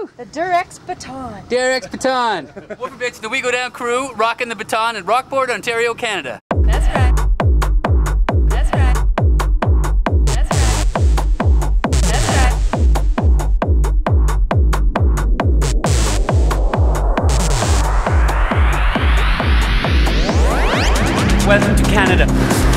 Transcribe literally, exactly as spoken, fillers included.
Woo! The Dir Ex baton. Dir Baton. Wooferbitch, the We Go Down crew, rocking the baton in Rockport, Ontario, Canada. That's right. That's right. That's right. That's right. Welcome to Canada.